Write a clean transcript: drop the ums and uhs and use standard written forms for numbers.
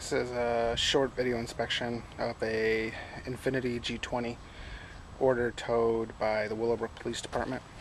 This is a short video inspection of a Infiniti G20 order towed by the Willowbrook Police Department.